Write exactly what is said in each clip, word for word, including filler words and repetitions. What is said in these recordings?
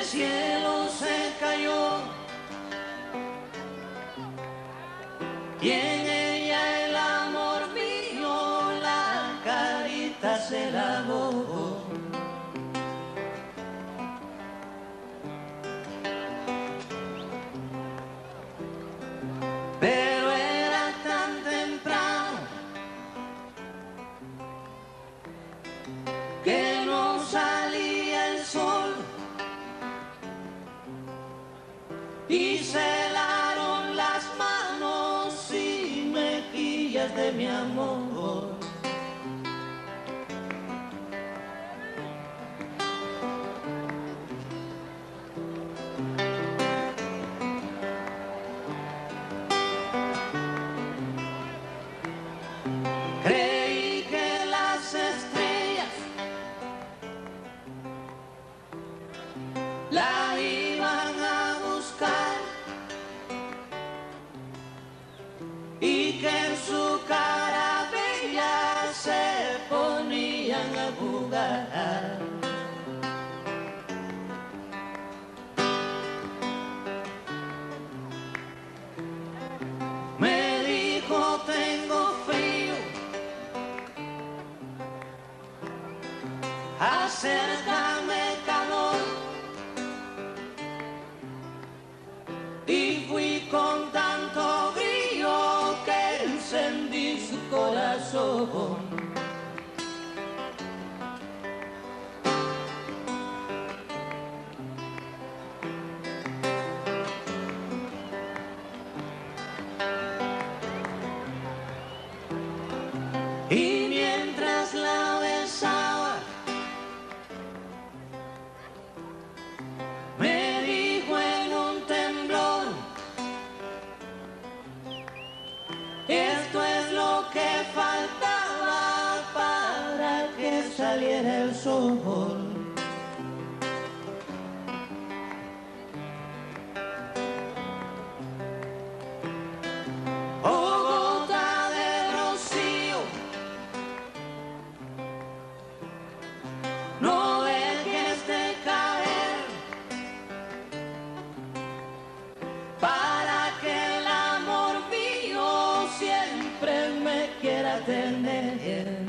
cielo se cayó y en ella el amor mío la carita se lavó. Pero era tan temprano que no salía el sol y se helaron las manos y mejillas de mi amor. Creí que las estrellas la iban a buscar y que en su cara bella se ponían a jugar. Me dijo tengo frío, acércame calor, y fui con tanto brillo que encendí su corazón. Y mientras la besaba me dijo en un temblor, esto es lo que faltaba para que saliera el sol. Oh, gota de rocío, no dejes de caer para que el amor mío siempre me quiera tener.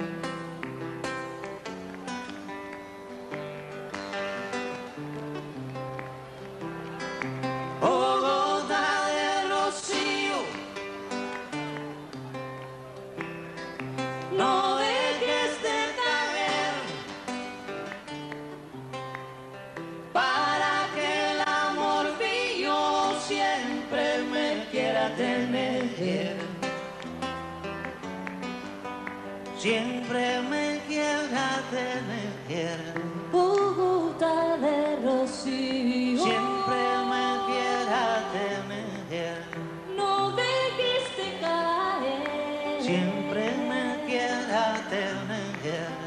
Oh, gota de rocío, no dejes de caer para que el amor mío siempre me quiera tener. Siempre me quiera tener. Oh, gota de rocío, Siempre me quiera tener. no dejes de caer. Siempre me quiera tener.